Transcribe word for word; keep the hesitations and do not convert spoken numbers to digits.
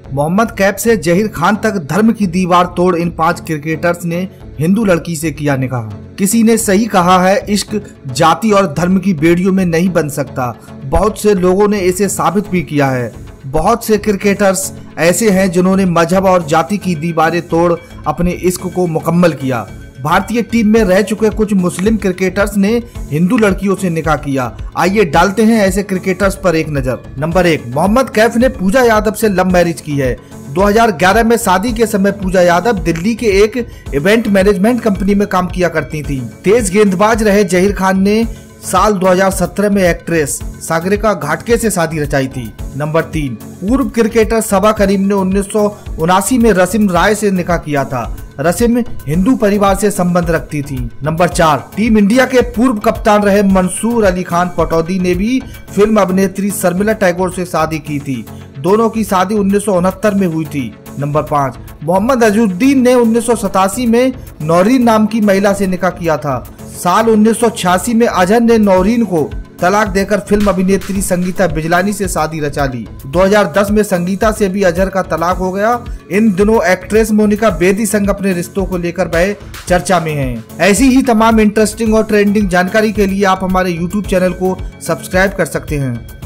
मोहम्मद कैफ से जहीर खान तक धर्म की दीवार तोड़ इन पांच क्रिकेटर्स ने हिंदू लड़की से किया निकाह। किसी ने सही कहा है, इश्क जाति और धर्म की बेड़ियों में नहीं बन सकता। बहुत से लोगों ने इसे साबित भी किया है। बहुत से क्रिकेटर्स ऐसे हैं जिन्होंने मजहब और जाति की दीवारें तोड़ अपने इश्क को मुकम्मल किया। भारतीय टीम में रह चुके कुछ मुस्लिम क्रिकेटर्स ने हिंदू लड़कियों से निकाह किया। आइए डालते हैं ऐसे क्रिकेटर्स पर एक नजर। नंबर एक, मोहम्मद कैफ ने पूजा यादव से लव मैरिज की है। दो हज़ार ग्यारह में शादी के समय पूजा यादव दिल्ली के एक इवेंट मैनेजमेंट कंपनी में काम किया करती थी। तेज गेंदबाज रहे जहीर खान ने साल दो हज़ार सत्रह में एक्ट्रेस सागरिका घाटगे से शादी रचाई थी। नंबर तीन, पूर्व क्रिकेटर सबा करीम ने उन्नीस सौ उनासी में रसीम राय से निकाह किया था। रसीम हिंदू परिवार से संबंध रखती थी। नंबर चार, टीम इंडिया के पूर्व कप्तान रहे मंसूर अली खान पटौदी ने भी फिल्म अभिनेत्री शर्मिला टैगोर से शादी की थी। दोनों की शादी उन्नीस सौ उनहत्तर में हुई थी। नंबर पाँच, मोहम्मद अजहरुद्दीन ने उन्नीस सौ सतासी में नौरीन नाम की महिला से निकाह किया था। साल उन्नीस सौ छियासी में अजहर ने नौरीन को तलाक देकर फिल्म अभिनेत्री संगीता बिजलानी से शादी रचा ली। दो हज़ार दस में संगीता से भी अजहर का तलाक हो गया। इन दिनों एक्ट्रेस मोनिका बेदी संग अपने रिश्तों को लेकर वह चर्चा में हैं। ऐसी ही तमाम इंटरेस्टिंग और ट्रेंडिंग जानकारी के लिए आप हमारे यूट्यूब चैनल को सब्सक्राइब कर सकते हैं।